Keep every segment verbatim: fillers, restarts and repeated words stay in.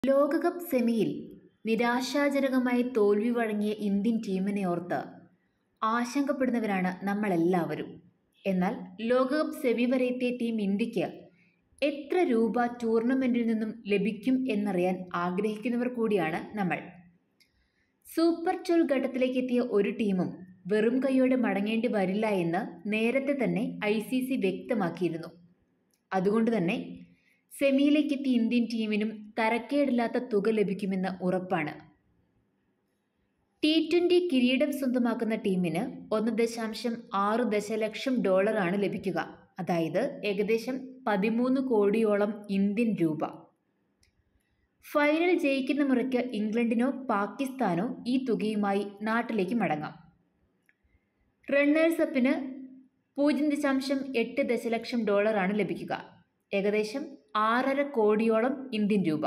ലോകകപ്പ് സെമിയിൽ നിരാശാജനകമായി തോൽവി വഴങ്ങിയ ഇന്ത്യൻ ടീമിനെ ഓർത്ത് ആശങ്കപ്പെടുന്നവരാണ് നമ്മളെല്ലാവരും. എന്നാൽ ലോകകപ്പ് സെമി വരെ എത്തിയ ടീം ഇന്ത്യക്ക് എത്ര രൂപ ടൂർണമെന്റിൽ നിന്നും ലഭിക്കും എന്നറിയാൻ ആഗ്രഹിക്കുന്നവർ കൂടിയാണ് നമ്മൾ. സൂപ്പർ ട്വൽവ് ഘട്ടത്തിലേക്ക് എത്തിയ ഒരു ടീമും വെറും കൈയോടെ മടങ്ങേണ്ടി വരില്ല എന്ന് നേരത്തെ തന്നെ ഐ സി സി വ്യക്തമാക്കിയിരുന്നു. അതുകൊണ്ട് തന്നെ സെമിയിലേക്കെത്തിയ ഇന്ത്യൻ ടീമിനും തരക്കേടില്ലാത്ത തുക ലഭിക്കുമെന്ന് ഉറപ്പാണ്. ടി ട്വന്റി കിരീടം സ്വന്തമാക്കുന്ന ടീമിന് ഒന്ന് ദശാംശം ആറ് ദശലക്ഷം ഡോളറാണ് ലഭിക്കുക. അതായത് ഏകദേശം പതിമൂന്ന് കോടിയോളം ഇന്ത്യൻ രൂപ. ഫൈനൽ ജയിക്കുന്ന മുറയ്ക്ക് ഇംഗ്ലണ്ടിനോ പാകിസ്ഥാനോ ഈ തുകയുമായി നാട്ടിലേക്ക് മടങ്ങാം. റണ്ണേഴ്സ് അപ്പിന് പൂജ്യം ദശാംശം എട്ട് ദശലക്ഷം ഡോളറാണ് ലഭിക്കുക. ഏകദേശം ആറര കോടിയോളം ഇന്ത്യൻ രൂപ.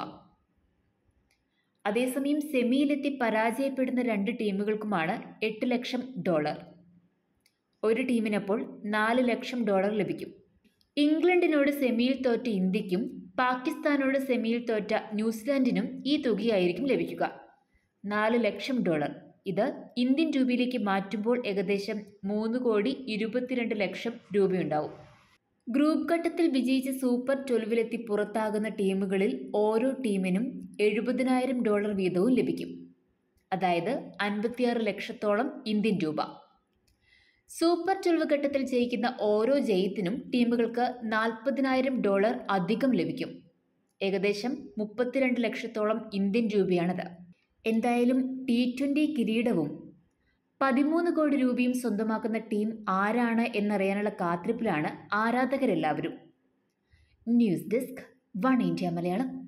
അതേസമയം സെമിയിലെത്തി പരാജയപ്പെടുന്ന രണ്ട് ടീമുകൾക്കുമാണ് എട്ട് ലക്ഷം ഡോളർ. ഒരു ടീമിനപ്പോൾ നാല് ലക്ഷം ഡോളർ ലഭിക്കും. ഇംഗ്ലണ്ടിനോട് സെമിയിൽ തോറ്റ ഇന്ത്യക്കും പാകിസ്ഥാനോട് സെമിയിൽ തോറ്റ ന്യൂസിലാൻഡിനും ഈ തുകയായിരിക്കും ലഭിക്കുക, നാല് ലക്ഷം ഡോളർ. ഇത് ഇന്ത്യൻ രൂപയിലേക്ക് മാറ്റുമ്പോൾ ഏകദേശം മൂന്ന് കോടി ഇരുപത്തിരണ്ട് ലക്ഷം രൂപയുണ്ടാവും. ഗ്രൂപ്പ് ഘട്ടത്തിൽ വിജയിച്ച് സൂപ്പർ ട്വൽവിലെത്തി പുറത്താകുന്ന ടീമുകളിൽ ഓരോ ടീമിനും എഴുപതിനായിരം ഡോളർ വീതവും ലഭിക്കും. അതായത് അൻപത്തിയാറ് ലക്ഷത്തോളം ഇന്ത്യൻ രൂപ. സൂപ്പർ ട്വൽവ് ഘട്ടത്തിൽ ജയിക്കുന്ന ഓരോ ജയത്തിനും ടീമുകൾക്ക് നാൽപ്പതിനായിരം ഡോളർ അധികം ലഭിക്കും. ഏകദേശം മുപ്പത്തിരണ്ട് ലക്ഷത്തോളം ഇന്ത്യൻ രൂപയാണത്. എന്തായാലും ടി ട്വന്റി കിരീടവും പതിമൂന്ന് കോടി രൂപയും സ്വന്തമാക്കുന്ന ടീം ആരാണ് എന്നറിയാനുള്ള കാത്തിരിപ്പിലാണ് ആരാധകരെല്ലാവരും. News desk one India Malayalam.